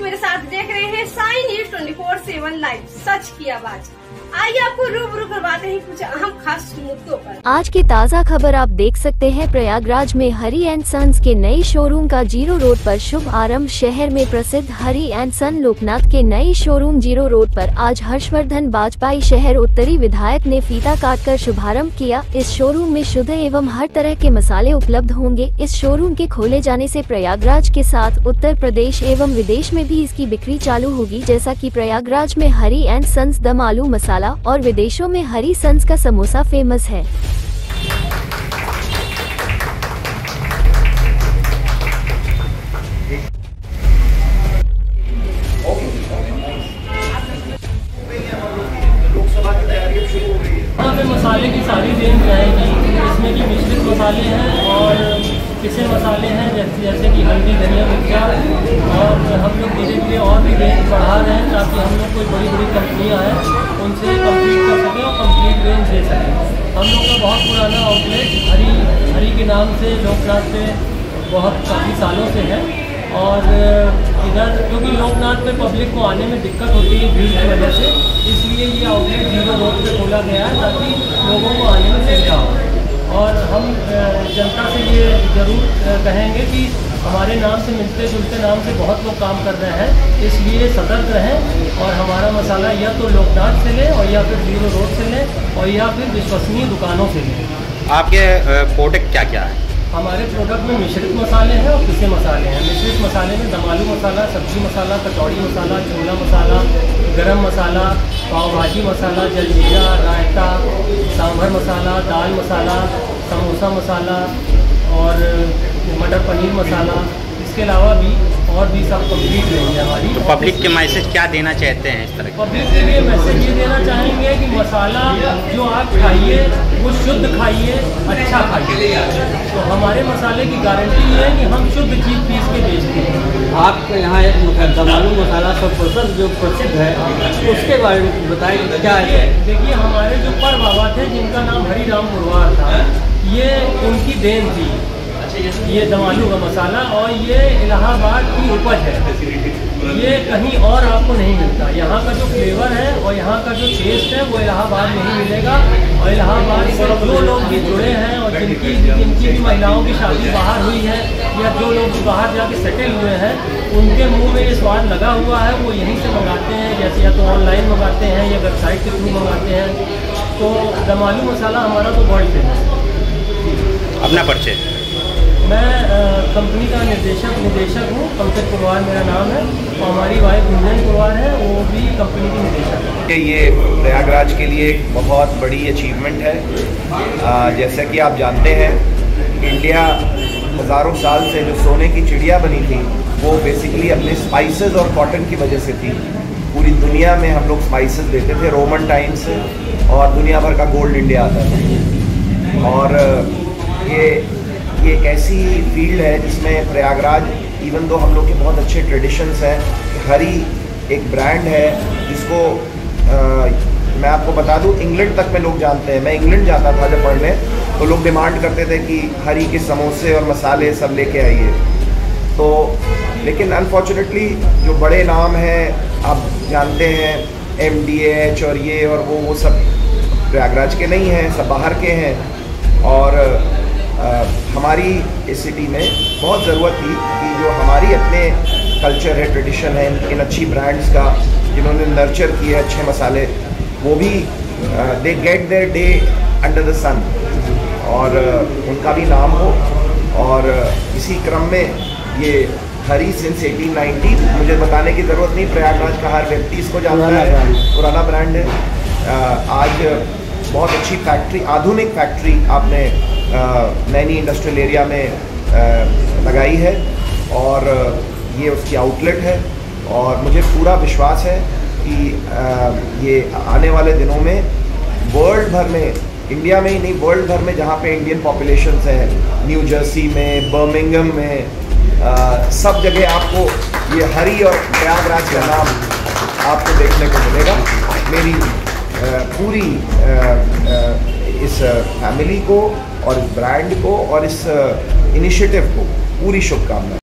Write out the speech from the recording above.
मेरे साथ देख रहे हैं साई न्यूज 24/7 लाइव, सच की आवाज। आइए आपको रूबरू करवाते हैं कुछ अहम खास मुद्दों पर। आज की ताज़ा खबर आप देख सकते हैं। प्रयागराज में हरी एंड सन्स के नए शोरूम का जीरो रोड पर शुभ आरंभ। शहर में प्रसिद्ध हरी एंड सन लोकनाथ के नए शोरूम जीरो रोड पर आज हर्षवर्धन बाजपेयी शहर उत्तरी विधायक ने फीता काटकर शुभारंभ किया। इस शोरूम में शुद्ध एवं हर तरह के मसाले उपलब्ध होंगे। इस शोरूम के खोले जाने से प्रयागराज के साथ उत्तर प्रदेश एवं विदेश में भी इसकी बिक्री चालू होगी। जैसा कि प्रयागराज में हरी एंड सन्स दम आलू मसाला और विदेशों में हरी सन्स का समोसा फेमस है। यहाँ पे मसाले की सारी रेंज रहेगी, इसमें कि मिश्रित मसाले हैं और पिसे मसाले हैं, जैसे कि हल्दी, धनिया, मिर्चा। और हम लोग धीरे धीरे और भी रेंज बढ़ा रहे हैं ताकि हम लोग कोई बड़ी बड़ी कंपनियाँ हैं उनसे कम्पीट कर सकें और कम्प्लीट रेंज दे सकें। हम लोग का बहुत पुराना आउटलेट हरी के नाम से लोकनाथ पे काफ़ी सालों से है। और इधर क्योंकि लोकनाथ में पब्लिक को आने में दिक्कत होती है भीड़ की वजह से, इसलिए ये आउटलेट जीरो रोड पे खोला गया है ताकि लोगों को आने में सुविधा हो। और हम जनता से ये ज़रूर कहेंगे कि हमारे नाम से मिलते जुलते नाम से बहुत लोग काम कर रहे हैं, इसलिए सतर्क रहें और हमारा मसाला या तो लोकनाथ से लें और या फिर जीरो रोड से लें और या फिर विश्वसनीय दुकानों से लें। आपके प्रोडक्ट क्या क्या है? हमारे प्रोडक्ट में मिश्रित मसाले हैं और पिसे मसाले हैं। मिश्रित मसाले में दम आलू मसाला, सब्जी मसाला, कचौड़ी मसाला, छोला मसाला, गरम मसाला, पाव भाजी मसाला, जलजीरा, रायता, सांभर मसाला, दाल मसाला, समोसा मसाला और मटर पनीर मसाला। इसके अलावा भी और भी सब कंप्लीट रहेंगे हमारी। तो पब्लिक के मैसेज क्या देना चाहते हैं इस तरह? पब्लिक के लिए मैसेज ये देना चाहेंगे कि मसाला जो आप खाइए वो शुद्ध खाइए, अच्छा खाइए। तो हमारे मसाले की गारंटी ये है कि हम शुद्ध चीज़ पीस के बेचते हैं। आपके यहाँ एक दम आलू मसाला सब जो प्रसिद्ध है उसके बारे में बताइए क्या है? देखिए, हमारे जो पर बाबा थे जिनका नाम हरिराम पुरवार था, ये उनकी देन थी ये दम आलू का मसाला। और ये इलाहाबाद की उपज है, ये कहीं और आपको नहीं मिलता। यहाँ का जो फ्लेवर है और यहाँ का जो टेस्ट है वो इलाहाबाद में ही मिलेगा। और इलाहाबाद से जो लोग भी जुड़े हैं और जिनकी भी महिलाओं की शादी बाहर हुई है या जो लोग भी बाहर जाके सेटल हुए हैं, उनके मुंह में ये स्वाद लगा हुआ है, वो यहीं से मंगाते हैं। जैसे या तो ऑनलाइन मंगाते हैं या वेबसाइट के थ्रू मंगाते हैं। तो दम आलू मसाला हमारा तो वर्ल्ड फेमस है। अपना परिचय? मैं कंपनी का निदेशक हूँ। पंकज पुरवार मेरा नाम है और हमारी वाइफ गुंजन पुरवार है, वो भी कंपनी की निदेशक है। ये प्रयागराज के लिए एक बहुत बड़ी अचीवमेंट है। जैसा कि आप जानते हैं, इंडिया हज़ारों साल से जो सोने की चिड़िया बनी थी वो बेसिकली अपने स्पाइसेस और कॉटन की वजह से थी। पूरी दुनिया में हम लोग स्पाइसेस देते थे रोमन टाइम से और दुनिया भर का गोल्ड इंडिया आता था। और ये एक ऐसी फील्ड है जिसमें प्रयागराज, इवन दो हम लोग के बहुत अच्छे ट्रेडिशंस हैं, हरी एक ब्रांड है जिसको मैं आपको बता दूं, इंग्लैंड तक में लोग जानते हैं। मैं इंग्लैंड जाता था जब पढ़ने, तो लोग डिमांड करते थे कि हरी के समोसे और मसाले सब लेके आइए। तो लेकिन अनफॉर्चुनेटली जो बड़े नाम हैं आप जानते हैं, MDH और ये और वो सब प्रयागराज के नहीं हैं, सब बाहर के हैं। और हमारी इस सिटी में बहुत ज़रूरत थी कि जो हमारी अपने कल्चर है, ट्रेडिशन है, इन अच्छी ब्रांड्स का जिन्होंने नर्चर किए अच्छे मसाले, वो भी they get their day under the sun और उनका भी नाम हो। और इसी क्रम में ये हरी सिंस 1890, मुझे बताने की ज़रूरत नहीं, प्रयागराज का हर व्यक्ति इसको जानता है, पुराना ब्रांड है। आज बहुत अच्छी फैक्ट्री, आधुनिक फैक्ट्री आपने नैनी इंडस्ट्रियल एरिया में लगाई है और ये उसकी आउटलेट है। और मुझे पूरा विश्वास है कि ये आने वाले दिनों में वर्ल्ड भर में, इंडिया में ही नहीं वर्ल्ड भर में, जहाँ पे इंडियन पॉपुलेशंस हैं, न्यू जर्सी में, बर्मिंघम में, सब जगह आपको ये हरी और प्रयागराज का नाम आपको देखने को मिलेगा। मेरी पूरी इस फैमिली को और इस ब्रांड को और इस इनिशिएटिव को पूरी शुभकामनाएं।